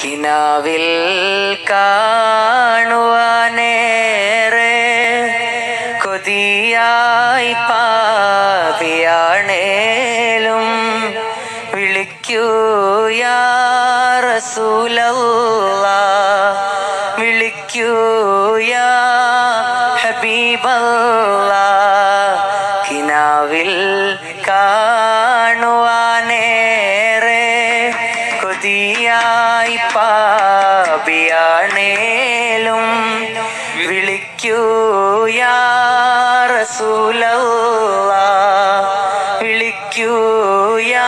കിനാവിൽ കാണുവാനേറെ കൊതിയായി പാപിയാണേലും വിളിക്കൂ യാ റസൂലല്ലാഹ്, വിളിക്കൂ യാ ഹബീബല്ലാഹ്. കിനാവിൽ കാണുവാനേറെ കൊതിയായി പാപിയാണേലും വിളിക്കൂ യാ റസൂലല്ലാഹ്, വിളിക്കൂ യാ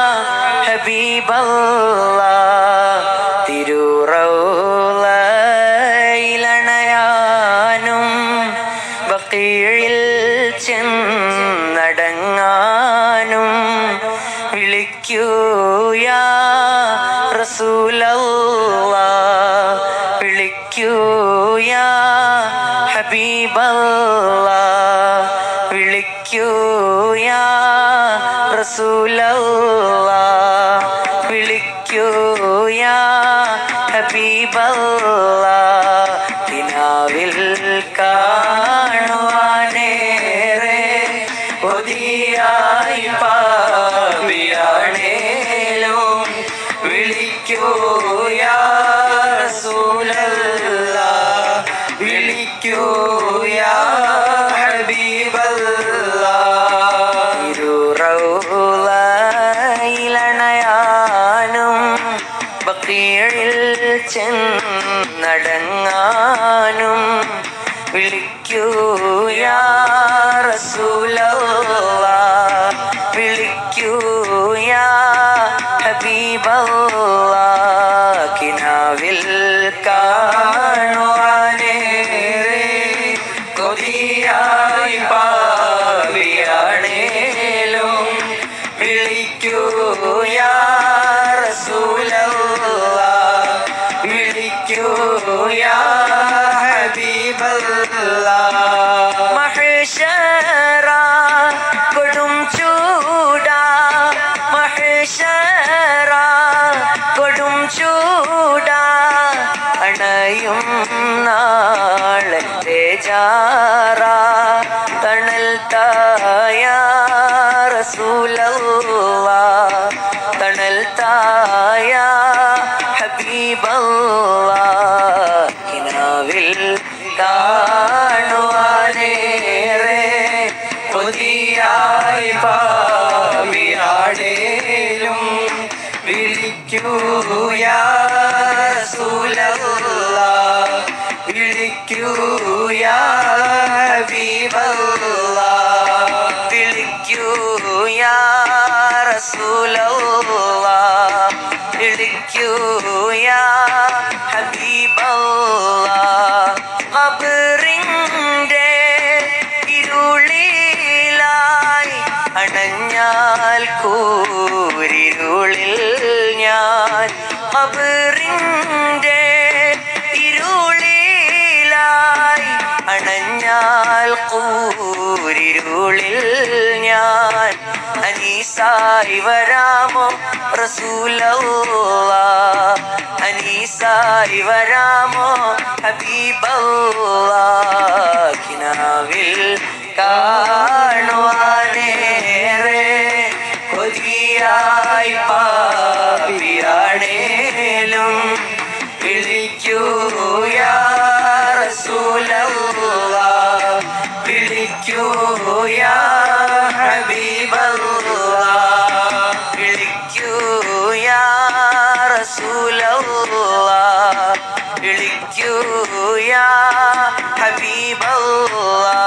ഹബീബല്ലാഹ്. തിരുറൗളയിലണയാനും ബഖീഇൽ ചെന്നടങ്ങാനും വിളിക്കൂ യാ റസൂലല്ലാഹ്, വിളിക്കൂ യാ ഹബീബല്ലാഹ്, വിളിക്കൂ യാ റസൂലല്ലാഹ്, വിളിക്കൂ യാ ഹബീബല്ലാഹ്. കിനാവിൽ കാണുവാനേറെ കൊതിയായി പാപിയാണേലും വിളിക്കൂ യാ റസൂലല്ലാഹ്, വിളിക്കൂ യാ ഹബീബല്ലാഹ്. തിരുറൗളയിലണയാനും ബഖീഇൽ ചെന്നടങ്ങാനും വിളിക്കൂ യാ റസൂലല്ലാഹ്, വിളിക്കൂ യാ ഹബീബല്ലാഹ്. കിനാവിൽ കാണുവാനേറെ കൊതിയായി പാപിയാണേലും വിളിക്കൂ യാ റസൂലല്ലാഹ്, വിളിക്കൂ യാ ഹബീബല്ലാഹ്. മഹ്ശറ കൊടും ചൂടാ, മഹ്ശറ കൊടും ചൂടാ, അണയും നാളത്തെ ജാറ തണൽ തായ റസൂലല്ലാഹ്, തണൽ തായ ഹബീബല്ലാഹ്. കിനാവിൽ കാണുവാനേറെ കൊതിയായി പാപിയാണേലും വിളിക്കൂ യാ റസൂലല്ലാഹ്, വിളിക്കൂ യാ ഹബീബല്ലാഹ്, വിളിക്കൂ യാ റസൂലല്ലാഹ്, വിളിക്കൂ യാ ഹബീബല്ലാഹ്. ഖബറിന്റെ ഇരുളിലായി അണഞ്ഞാൽ കൂരിരുളിൽ ഞാൻ, ഖബറിന്റെ ഇരുളിലായി അണഞ്ഞാൽ കൂരിരുളിൽ ഞാൻ, അനീസായി വരാമോ റസൂലല്ലാഹ്, അനീസായി വരാമോ ഹബീബല്ലാഹ്. കിനാവിൽ കാണുവാനേറെ കൊതിയായി പാപിയാണേലും വിളിക്കൂ യാ റസൂലല്ലാഹ്, വിളിക്കൂ യാ ഹബീബല്ലാഹ്, വിളിക്കൂ യാ റസൂലല്ലാഹ്, വിളിക്കൂ യാ ഹബീബല്ലാഹ്.